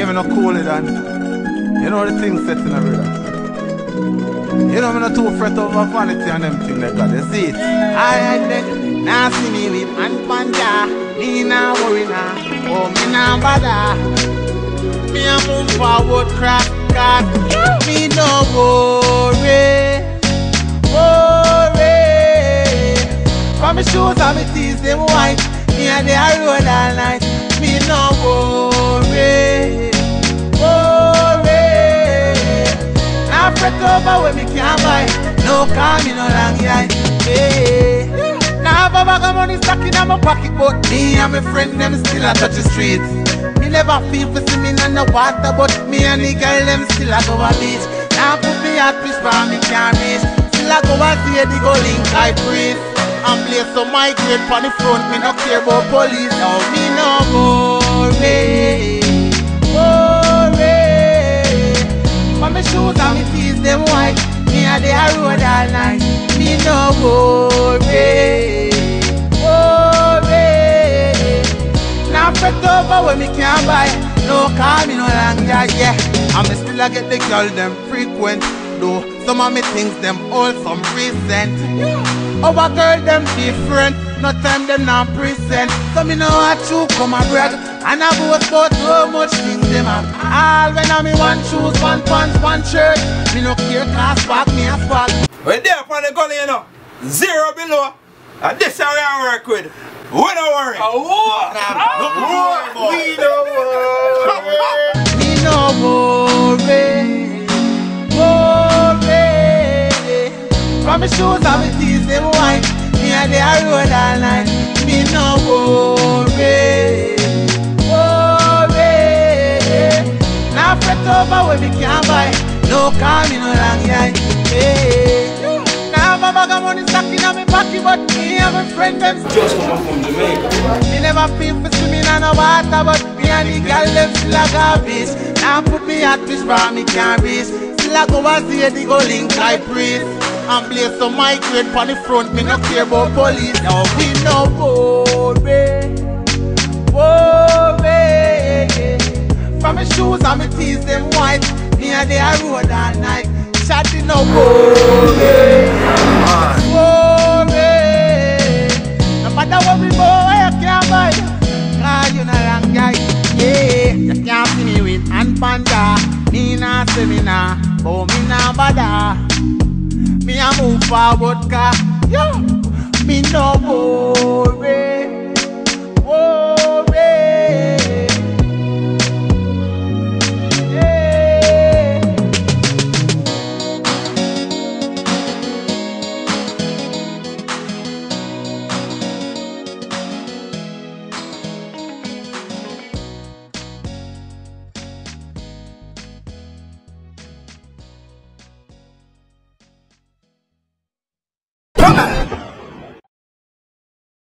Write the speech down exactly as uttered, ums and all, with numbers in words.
me no cool it on. You know the thing set in a brother. You know me not too fret over vanity and them thing like that. You see it? I and then now see me with and panda. Me nah worry nah. Oh me nah bother. Me a move forward crack crack. Me no worry. Worry. From my shoes and my teeth them white. Me a dey a road all night. Me no worry. Now fret over when me can't buy. No car, me no long yard. Hey. Now have a bag of money stuck in my pocket, but me and my friend them still a touch the streets. Me never feel for see me in the water, but me and the girl them still a go a beach. Now put me at fish for me can't reach. Still a go a see the go link I breathe. And place some migrate on the front, me no care about police. Now me no worry. For my shoes and my teeth them white. Me a dey a road all night. Me no worry. Worry. Now fret over when me can't buy. No car, me no long yard, yeah. And me still a get the girl them frequent. Though some of me things them all some recent. Our girl them different. No time them not present. So me know what you come and brag. And I boast about so much things them have. All when I me one shoes, one pants, one shirt. Me no care cause fuck me a spot. We're there upon the gully, you know. Zero below. And this is how we work with. We don't worry. Oh, what? Nah, oh, we don't worry. Me no worry. Worry. From my shoes and my teeth them white. Me a dey a road all night. Me no worry. Now fret over when me can't buy. No car, me no long yard. Hey. Now have a bag of money stuck in my pocket, but me and my friend them just come up from Jamaica. Me never feel for swimming in the water, but me and the girl them still a go beach. Now put me at fish bar, me can't reach. Still a go and see the go link like priest. And place some migrate on the front, me no care about police. Now we no worry. Worry. From my shoes and my teeth them white. Me a dey a road all night. Chatting no worry. Worry. No matter what we boy, you can't buy. Cause you no long guy. Yeah, you can't see me with and panda. Me nah say me nah, but me nah bother. Me a move forward car. Yo, me no worry.